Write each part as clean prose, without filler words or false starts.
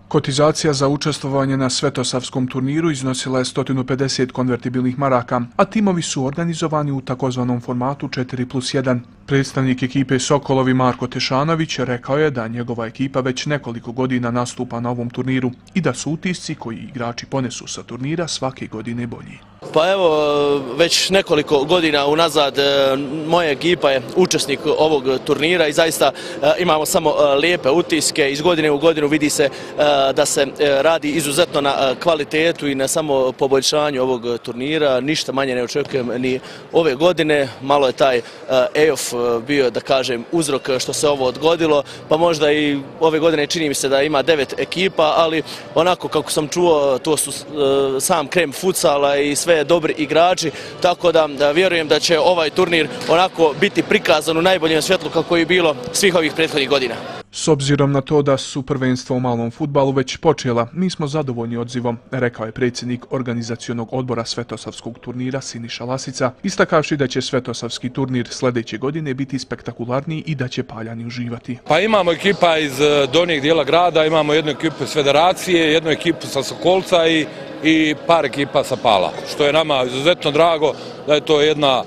Kotizacija za učestvovanje na Svetosavskom turniru iznosila je 150 konvertibilnih maraka, a timovi su organizovani u takozvanom formatu 4+1. Predstavnik ekipe Sokolovi Marko Tešanović rekao je da njegova ekipa već nekoliko godina nastupa na ovom turniru i da su utisci koji igrači ponesu sa turnira svake godine bolji. Pa evo, već nekoliko godina unazad moja ekipa je učesnik ovog turnira i zaista imamo samo lijepe utiske. Iz godine u godinu vidi se da se radi izuzetno na kvalitetu i na samo poboljšanju ovog turnira. Ništa manje ne očekujem ni ove godine. Malo je taj EOF bio, da kažem, uzrok što se ovo odgodilo, pa možda i ove godine čini mi se da ima 9 ekipa, ali onako kako sam čuo, to su sam krem futsala i sve dobri igrači, tako da vjerujem da će ovaj turnir onako biti prikazan u najboljem svjetlu kako je bilo svih ovih prethodnih godina. S obzirom na to da su prvenstva u malom fudbalu već počela, mi smo zadovoljni odzivom, rekao je predsjednik organizacionog odbora Svetosavskog turnira Siniša Lasica, istakavši da će Svetosavski turnir sljedeće godine biti spektakularniji i da će Paljani uživati. Pa imamo ekipa iz donjeg dijela grada, imamo jednu ekipu iz Federacije, jednu ekipu sa Sokolca i par ekipa sa Pala, što je nama izuzetno drago da je to jedna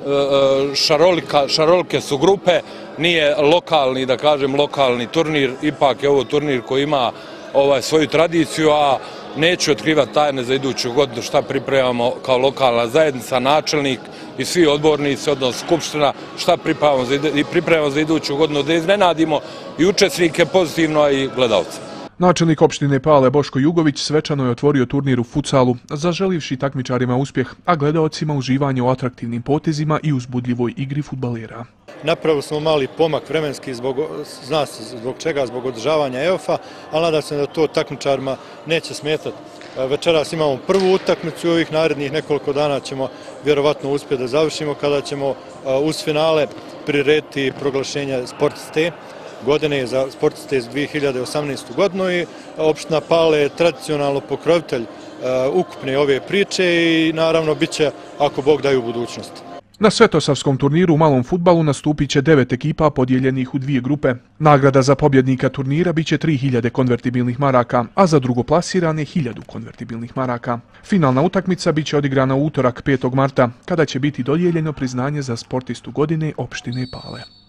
šarolike su grupe, nije lokalni, da kažem, lokalni turnir, ipak je ovo turnir koji ima svoju tradiciju, a neću otkrivati tajne za iduću godinu šta pripremamo kao lokalna zajednica, načelnik i svi odbornici, odnosno skupština, šta pripremamo za iduću godinu, da iznenadimo i učesnike pozitivno, a i gledalce. Načelnik opštine Pale Boško Jugović svečano je otvorio turnir u futsalu, zaželivši takmičarima uspjeh, a gledaocima uživanje u atraktivnim potezima i uzbudljivoj igri fudbalera. Napravili smo mali pomak vremenski zbog čega, zbog održavanja EOF-a, ali nadam se da to takmičarima neće smetati. Večeras imamo prvu utakmicu i ovih narednih nekoliko dana ćemo vjerovatno uspjeti da završimo kada ćemo uz finale prirediti proglašenje sportiste godine za sportiste iz 2018. godinu i opština Pale je tradicionalno pokrovitelj ukupne ove priče i naravno bit će, ako Bog da, i u budućnosti. Na Svetosavskom turniru u malom fudbalu nastupit će 9 ekipa podijeljenih u 2 grupe. Nagrada za pobjednika turnira biće 3000 konvertibilnih maraka, a za drugoplasirane 1000 konvertibilnih maraka. Finalna utakmica biće odigrana u utorak 5. marta, kada će biti dodijeljeno priznanje za sportistu godine opštine Pale.